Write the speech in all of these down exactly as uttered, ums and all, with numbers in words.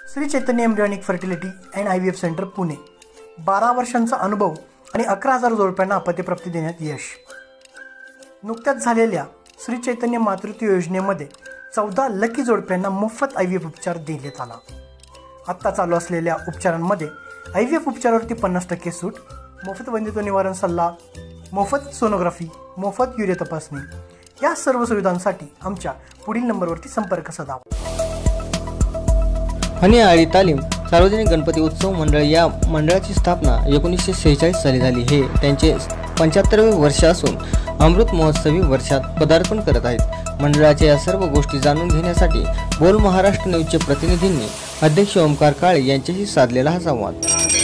Shri Chaitanya embryonic fertility and I V F centre Pune, बारा वर्षांचा अनुभव आणि अकरा हजार जोडप्यांना अपत्यप्राप्ती देण्यात यश. नुकत्याच झालेल्या श्री चैतन्य मातृत्व योजनेमध्ये चौदा लकी जोडप्यांना मोफत आय व्ही एफ उपचार देण्यात आला. आत्ता चालू असलेल्या उपचारांमध्ये आय व्ही एफ उपचारावरती पन्नास टक्के सूट, मोफत वंध्यत्व निवारण सल्ला, मोफत सोनोग्राफी, मोफत युरिया तपासणी या सर्व सुविधांसाठी आमच्या पुढील नंबरवरती संपर्क साधा. फनियाळी तालीम सार्वजनिक गणपती उत्सव मंडळ या मंडळाची स्थापना एकोणीसशे सेहेचाळीस साली झाली. हे त्यांचे पंच्याहत्तरवे वर्ष असून अमृत महोत्सवी वर्षात पदार्पण करत आहेत. मंडळाच्या या सर्व गोष्टी जाणून घेण्यासाठी बोल महाराष्ट्र न्यूजचे प्रतिनिधींनी अध्यक्ष ओमकार काळे यांच्याशी साधलेला हा संवाद.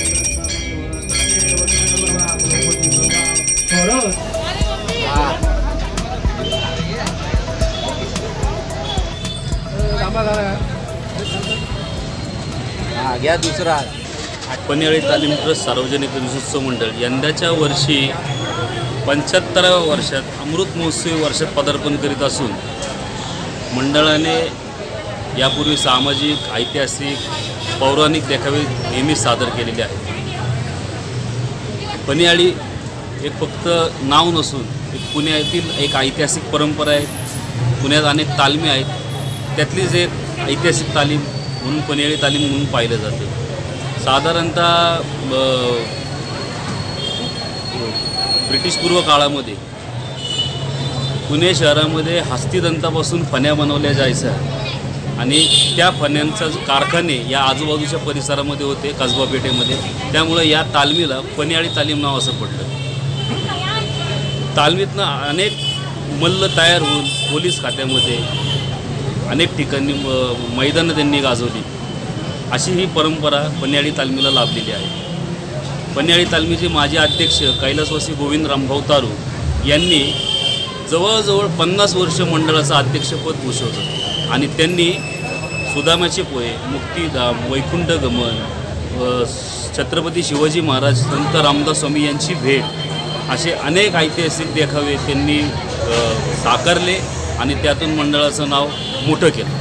घ्या दुसरा. फनियाळी तालीम ट्रस्ट सार्वजनिक गणेशोत्सव मंडळ यंदाच्या वर्षी पंच्याहत्तराव्या वर्षात अमृत महोत्सवी वर्षात पदार्पण करीत असून मंडळाने यापूर्वी सामाजिक, ऐतिहासिक, पौराणिक देखावे नेहमीच सादर केलेले आहेत. फनियाळी एक फक्त नाव नसून एक पुण्यातील एक ऐतिहासिक परंपरा आहे. पुण्यात अनेक तालमी आहेत, त्यातलीच एक ऐतिहासिक तालीम म्हणून फनियाळी तालीम म्हणून पाहिलं जातं. साधारणतः ब्रिटिशपूर्व काळामध्ये पुणे शहरामध्ये हस्तिदंतापासून फण्या बनवल्या जायच्या आणि त्या फण्यांचा कारखाने या आजूबाजूच्या परिसरामध्ये होते, कसबा पेठेमध्ये. त्यामुळं या तालमीला फनियाळी तालीम नाव असं पडलं. तालमीतनं अनेक मल्ल तयार होऊन पोलीस खात्यामध्ये अनेक ठिकाणी मैदानं त्यांनी गाजवली. अशी ही परंपरा फनियाळी तालमीला लाभलेली आहे. फनियाळी तालमीचे माजी अध्यक्ष कैलासवासी गोविंद रामभाऊ तारू यांनी जवळजवळ पन्नास वर्ष मंडळाचं अध्यक्षपद भूषवलं आणि त्यांनी सुदामाचे पोहे, मुक्तीधाम, वैकुंठ गमन, छत्रपती शिवाजी महाराज, संत रामदास स्वामी यांची भेट असे अनेक ऐतिहासिक देखावे त्यांनी साकारले आणि त्यातून मंडळाचं नाव मोठं केलं.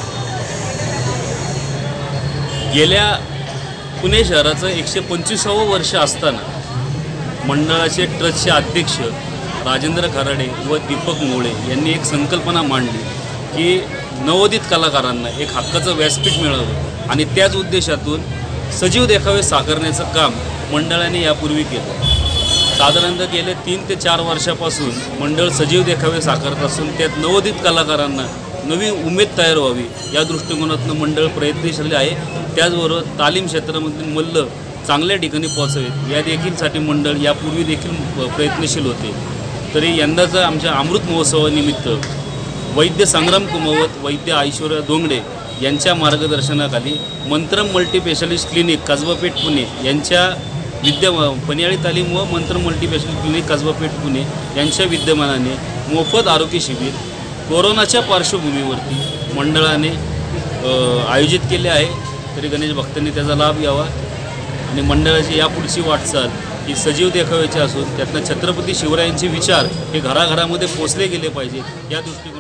गेल्या पुणे शहराचं एकशे पंचवीसावं वर्ष असताना मंडळाचे ट्रस्टचे अध्यक्ष राजेंद्र खराडे व दीपक मोळे यांनी एक संकल्पना मांडली की नवोदित कलाकारांना एक हक्काचं व्यासपीठ मिळावं आणि त्याच उद्देशातून सजीव देखावे साकारण्याचं काम मंडळाने यापूर्वी केलं. साधारणतः गेल्या तीन ते चार वर्षापासून मंडळ सजीव देखावे साकारत असून त्यात नवोदित कलाकारांना नवी उमेद तयार व्हावी या दृष्टिकोनातून मंडळ प्रयत्नशील आहे. त्याचबरोबर तालीम क्षेत्रामधील मल्ल चांगल्या ठिकाणी पोहोचावेत या देखीलसाठी मंडळ यापूर्वी देखील प्रयत्नशील होते. तरी यंदाचा आमच्या अमृत महोत्सवानिमित्त वैद्य संग्राम कुमावत, वैद्य ऐश्वर्या दोंगडे यांच्या मार्गदर्शनाखाली मंत्रम मल्टीस्पेशालिस्ट क्लिनिक कसबापेठ पुणे यांच्या विद्या फनियाळी तालीम व मंत्र मल्टीस्पेशालिस्ट क्लिनिक कसबापेठ पुणे यांच्या विद्यमानाने मोफत आरोग्य शिबिर कोरोनाच्या पार्श्वभूमीवरती मंडळाने आयोजित केले आहे. तरी गणेश भक्तांनी त्याचा लाभ घ्यावा आणि मंडळाची यापुढची वाटचाल ही सजीव देखाव्याची असून त्यातनं छत्रपती शिवरायांचे विचार हे घराघरामध्ये पोचले गेले पाहिजे या दृष्टिकोनातून